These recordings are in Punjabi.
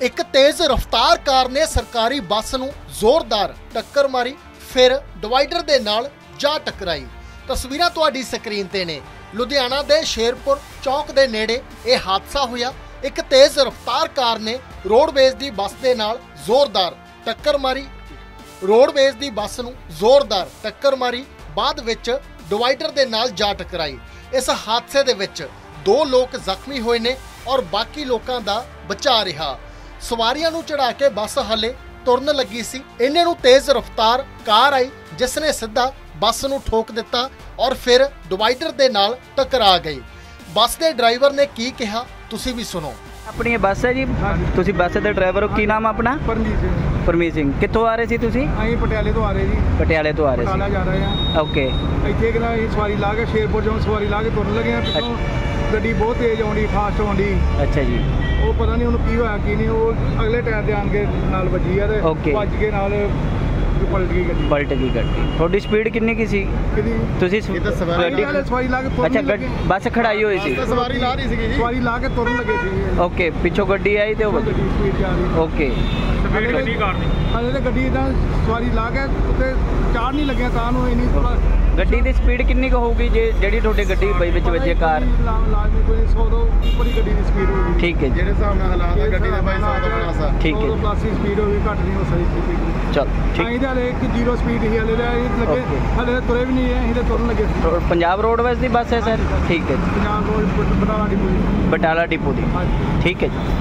एक तेज रफ्तार कार ने सरकारी बस नूं जोरदार टक्कर मारी, फिर डिवाइडर दे नाल जा टकराई। तस्वीरां तुहाडी स्क्रीन ते ने। लुधियाना दे शेरपुर चौक दे नेड़े यह हादसा होया। एक तेज रफ्तार कार ने रोडवेज दी बस दे नाल जोरदार टक्कर मारी। रोडवेज दी बस नूं जोरदार टक्कर मारी, बाद विच डिवाइडर दे नाल जा टकराई। इस हादसे दे विच 2 लोग जख्मी होए ने और बाकी लोकां दा बचा रहा। सवारियां नूं चढ़ा के बस हले तुरन लगी सी, इन्ने नूं तेज रफ्तार कार आई जिसने सीधा बस नूं ठोक दिता और फिर डिवाइडर दे नाल टकरा गई। बस दे ड्राइवर ने की कहा तुसी भी सुनो। अपनी बस है जी, तुसी बस दे ड्राइवर हो, की नाम अपना? परमीत सिंह। कित्थों आ रहे सी तुसी? ਅਸੀਂ ਪਟਿਆਲੇ ਤੋਂ ਆ ਰਹੇ ਜੀ। पटियाले तो आ रहे ਬਟਾਲਾ ਜਾ ਰਹੇ ਹਾਂ। सी। ओके। ਇੱਥੇ ਕਿਹਦਾ ਅਸੀਂ ਸਵਾਰੀ ਲਾ ਕੇ ਸ਼ੇਰਪੁਰ ਤੋਂ ਸਵਾਰੀ ਲਾ ਕੇ ਤੁਰਨ ਲੱਗੇ ਆ। ਪਿੱਛੋਂ ਗੱਡੀ ਬਹੁਤ ਤੇਜ਼ ਆਉਂਦੀ, ਫਾਸਟ ਆਉਂਦੀ। अच्छा जी। ਉਹ ਪਤਾ ਨਹੀਂ ਉਹਨੂੰ ਕੀ ਹੋਇਆ ਕੀ ਨਹੀਂ, ਉਹ ਅਗਲੇ ਟਾਇਰ ਦੇ ਆਣ ਕੇ ਨਾਲ ਵੱਜੀ ਆ ਤੇ Okay। ਵੱਜ ਕੇ ਨਾਲ ਪਲਟ ਗਈ ਗੱਡੀ। पलट गई गड्डी। थोड़ी स्पीड कितनी की सी? ਕਿਹਦੀ तुसी ਗੱਡੀ ਵਾਲੇ ਸਵਾਰੀ ਲਾ ਕੇ ਤੁਰਨ अच्छा ਲੱਗੇ। बस खड़ाई हुई सी। ਸਵਾਰੀ ਲਾ ਰਹੀ ਸੀਗੀ ਜੀ, ਸਵਾਰੀ ਲਾ ਕੇ ਤੁਰਨ ਲੱਗੇ ਸੀ। ओके, पिछों गड्डी आई तो ਗੱਡੀ ਸਪੀਡ ਜਾ ਰਹੀ। ओके। ਸਪੀਡ ਗੱਡੀ ਕਾਰਨੀ ਹਲੇ ਤੇ ਗੱਡੀ ਇਦਾਂ ਸਵਾਰੀ ਲਾ ਕੇ ਉੱਤੇ ਚਾੜ ਨਹੀਂ ਲੱਗਿਆ ਤਾਂ ਨੂੰ ਇੰਨੀ ਥੋੜਾ। ਗੱਡੀ ਦੀ ਸਪੀਡ ਕਿੰਨੀ ਕੁ ਹੋਊਗੀ ਜੇ ਜਿਹੜੀ ਤੁਹਾਡੀ ਗੱਡੀ ਵਿੱਚ ਵੱਜੇ ਕਾਰ? ਲਾਜ਼ਮੀ ਕੋਈ 100 ਤੋਂ ਉੱਪਰ ਹੀ ਗੱਡੀ ਦੀ ਸਪੀਡ ਹੋਊਗੀ। ਠੀਕ ਹੈ ਜੀ। ਜਿਹੜੇ ਹਿਸਾਬ ਨਾਲ ਹਾਲਾਤ ਆ ਗੱਡੀ ਦੇ ਬਾਈ 100 ਤੋਂ ਪਲੱਸ ਆ। ਠੀਕ ਹੈ। 100 ਤੋਂ ਪਲੱਸ ਹੀ ਸਪੀਡ ਹੋਵੇ, ਘੱਟ ਨਹੀਂ ਹੋ ਸਕਦੀ ਸਪੀਡ। ਚਲ ਠੀਕ। ਅਸੀਂ ਤਾਂ ਹਲੇ ਇੱਕ 0 ਸਪੀਡ ਹੀ ਹਲੇ ਦਾ ਲੱਗੇ, Okay। ਹਲੇ ਤਾਂ ਤੁਰੇ ਵੀ ਨਹੀਂ ਹੈ, ਅਸੀਂ ਤਾਂ ਤੁਰਨ ਲੱਗੇ ਸੀ। ਪੰਜਾਬ ਰੋਡਵੇਜ਼ ਦੀ ਬੱਸ ਹੈ ਸਰ? ਠੀਕ ਹੈ ਜੀ। ਪੰਜਾਬ ਰੋਡ ਬਟਾਲਾ ਡਿਪੂ ਜੀ। ਬਟਾਲਾ ਡਿਪੂ ਦੀ। ਹਾਂਜੀ। ਠੀਕ ਹੈ ਜੀ।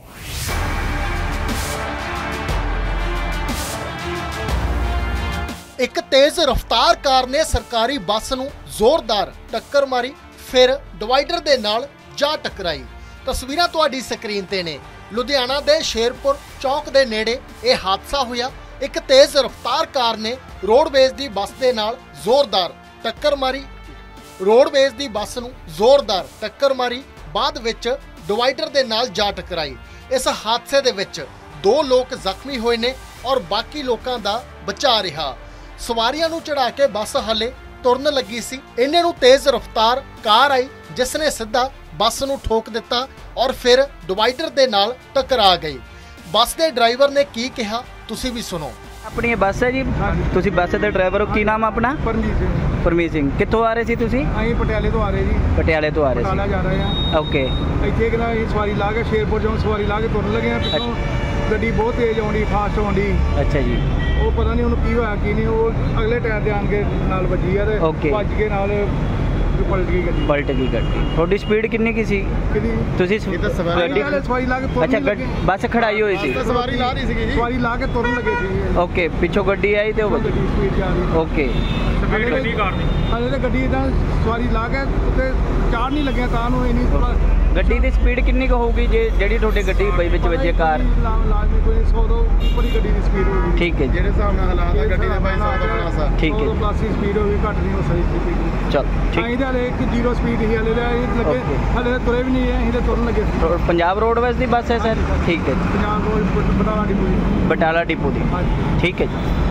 एक तेज रफ्तार कार ने सरकारी बस नूं जोरदार टक्कर मारी, फिर डिवाइडर दे नाल जा टकराई। तस्वीरां तुहाडी स्क्रीन ते ने। लुधियाना दे शेरपुर चौक दे नेड़े यह हादसा होया। एक तेज रफ्तार कार ने रोडवेज दी बस दे नाल जोरदार टक्कर मारी। रोडवेज दी बस नूं जोरदार टक्कर मारी, बाद विच डिवाइडर दे नाल जा टकराई। इस हादसे दे विच 2 लोग जख्मी होए ने और बाकी लोकां दा बचा रहा। सवारियां नूं चढ़ा के बस हले तुरन लगी सी, इन्ने नूं तेज रफ्तार कार आई जिसने सीधा बस नूं ठोक दिता और फिर डिवाइडर दे नाल टकरा गई। बस दे ड्राइवर ने की कहा तुसी भी सुनो। अपनी बस है जी, तुसी बस दे ड्राइवर हो, की नाम अपना? ਪਰਮਜੀਤ ਸਿੰਘ। परमीत सिंह। कित्थों आ रहे सी तुसी? ਅਸੀਂ ਪਟਿਆਲੇ ਤੋਂ ਆ ਰਹੇ ਜੀ। पटियाले तो आ रहे ਬਟਾਲਾ ਜਾ ਰਹੇ ਹਾਂ। सी। ओके। ਇੱਥੇ ਕਿਹਦਾ ਅਸੀਂ ਸਵਾਰੀ ਲਾ ਕੇ ਸ਼ੇਰਪੁਰ ਤੋਂ ਸਵਾਰੀ ਲਾ ਕੇ ਤੁਰਨ ਲੱਗੇ ਆ। ਪਿੱਛੋਂ ਗੱਡੀ ਬਹੁਤ ਤੇਜ਼ ਆਉਂਦੀ, ਫਾਸਟ ਆਉਂਦੀ। अच्छा जी। ਉਹ ਪਤਾ ਨਹੀਂ ਉਹਨੂੰ ਕੀ ਹੋਇਆ ਕੀ ਨਹੀਂ, ਉਹ ਅਗਲੇ ਟਾਇਰ ਦੇ ਆਣ ਕੇ ਨਾਲ ਵੱਜੀ ਆ ਤੇ Okay। ਵੱਜ ਕੇ ਨਾਲ ਪਲਟ ਗਈ ਗੱਡੀ। पलट गई गड्डी। थोड़ी स्पीड कितनी की सी? ਕਿਹਦੀ तुसी ਗੱਡੀ ਗੱਡੀ ਵਾਲੇ ਸਵਾਰੀ ਲਾ ਕੇ ਤੁਰਨ अच्छा ਲੱਗੇ। बस खड़ाई हुई सी। ਸਵਾਰੀ ਲਾ ਰਹੀ ਸੀਗੀ ਜੀ, ਸਵਾਰੀ ਲਾ ਕੇ ਤੁਰਨ ਲੱਗੇ ਸੀ। ओके, पिछों गड्डी आई तो ਗੱਡੀ ਸਪੀਡ ਜਾ ਰਹੀ। ओके। ਸਪੀਡ ਗੱਡੀ ਕਾਰਨੀ ਹਲੇ ਤਾਂ ਗੱਡੀ ਇਦਾਂ ਸਵਾਰੀ ਲਾ ਕੇ ਉੱਤੇ ਚਾੜ ਨਹੀਂ ਲੱਗਿਆ ਤਾਂ ਨੂੰ ਇੰਨੀ ਥੋੜਾ। ਗੱਡੀ ਦੀ ਸਪੀਡ ਕਿੰਨੀ ਕੁ ਹੋਊਗੀ ਜੇ ਜਿਹੜੀ ਤੁਹਾਡੀ ਗੱਡੀ ਵਿੱਚ ਵੱਜੇ ਕਾਰ? ਲਾਜ਼ਮੀ ਕੋਈ 100 ਤੋਂ ਉੱਪਰ ਹੀ ਗੱਡੀ ਦੀ ਸਪੀਡ ਹੋਊਗੀ। ਠੀਕ ਹੈ ਜੀ। ਜਿਹੜੇ ਹਿਸਾਬ ਨਾਲ ਹਾਲਾਤ ਆ ਗੱਡੀ ਦੇ ਬਾਈ 100 ਤੋਂ ਪਲੱਸ ਆ। ਠੀਕ ਹੈ 100 ਤੋਂ ਜੀ। ਪਲੱਸ ਹੀ ਸਪੀਡ ਹੋਵੇ, ਘੱਟ ਨਹੀਂ ਹੋ ਸਕਦੀ ਸਪੀਡ। ਚਲ ਠੀਕ। ਅਸੀਂ ਤਾਂ ਹਲੇ ਇੱਕ 0 ਸਪੀਡ ਹੀ ਹਲੇ ਦਾ ਲੱਗੇ, Okay। ਹਲੇ ਤਾਂ ਤੁਰੇ ਵੀ ਨਹੀਂ ਹੈ, ਅਸੀਂ ਤਾਂ ਤੁਰਨ ਲੱਗੇ ਸੀ। ਪੰਜਾਬ ਰੋਡਵੇਜ਼ ਦੀ ਬੱਸ ਹੈ ਸਰ? ਠੀਕ ਹੈ ਜੀ। ਪੰਜਾਬ ਰੋਡ ਬਟਾਲਾ ਡਿਪੂ ਜੀ। ਬਟਾਲਾ ਡਿਪੂ ਦੀ। ਹਾਂਜੀ। ਠੀਕ ਹੈ ਜੀ।